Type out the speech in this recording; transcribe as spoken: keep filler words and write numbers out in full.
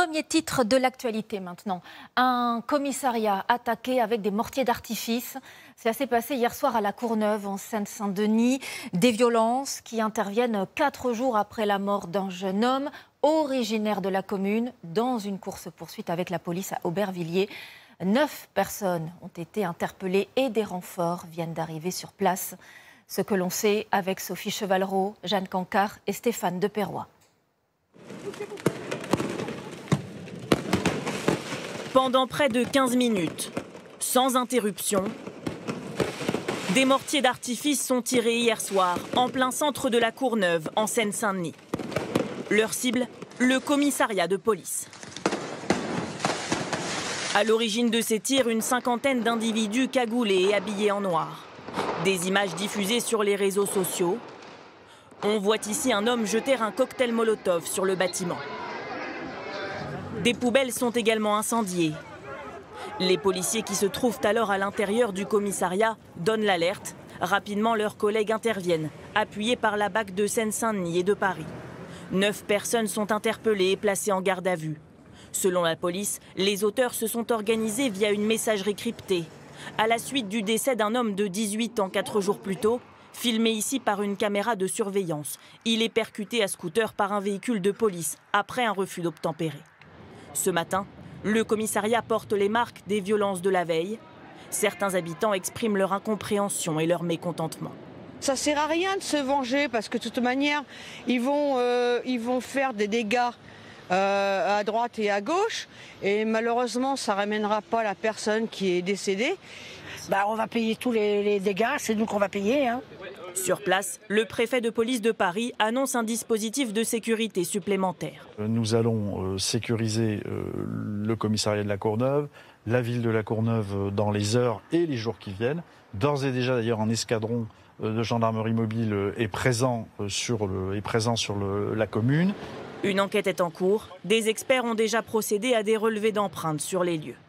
Premier titre de l'actualité maintenant. Un commissariat attaqué avec des mortiers d'artifice. Ça s'est passé hier soir à La Courneuve, en Seine-Saint-Denis. Des violences qui interviennent quatre jours après la mort d'un jeune homme originaire de la commune dans une course-poursuite avec la police à Aubervilliers. Neuf personnes ont été interpellées et des renforts viennent d'arriver sur place. Ce que l'on sait avec Sophie Chevalreau, Jeanne Cancard et Stéphane Deperroy. Pendant près de quinze minutes, sans interruption, des mortiers d'artifice sont tirés hier soir en plein centre de La Courneuve, en Seine-Saint-Denis. Leur cible, le commissariat de police. À l'origine de ces tirs, une cinquantaine d'individus cagoulés et habillés en noir. Des images diffusées sur les réseaux sociaux. On voit ici un homme jeter un cocktail Molotov sur le bâtiment. Des poubelles sont également incendiées. Les policiers qui se trouvent alors à l'intérieur du commissariat donnent l'alerte. Rapidement, leurs collègues interviennent, appuyés par la B A C de Seine-Saint-Denis et de Paris. Neuf personnes sont interpellées et placées en garde à vue. Selon la police, les auteurs se sont organisés via une messagerie cryptée. À la suite du décès d'un homme de dix-huit ans quatre jours plus tôt, filmé ici par une caméra de surveillance, il est percuté à scooter par un véhicule de police après un refus d'obtempérer. Ce matin, le commissariat porte les marques des violences de la veille. Certains habitants expriment leur incompréhension et leur mécontentement. Ça ne sert à rien de se venger parce que de toute manière, ils vont, euh, ils vont faire des dégâts euh, à droite et à gauche. Et malheureusement, ça ne ramènera pas la personne qui est décédée. Bah, on va payer tous les, les dégâts, c'est nous qu'on va payer. Hein. Sur place, le préfet de police de Paris annonce un dispositif de sécurité supplémentaire. Nous allons euh, sécuriser euh, le commissariat de La Courneuve, la ville de La Courneuve euh, dans les heures et les jours qui viennent. D'ores et déjà, d'ailleurs, un escadron euh, de gendarmerie mobile euh, est présent euh, sur, le, est présent sur le, la commune. Une enquête est en cours. Des experts ont déjà procédé à des relevés d'empreintes sur les lieux.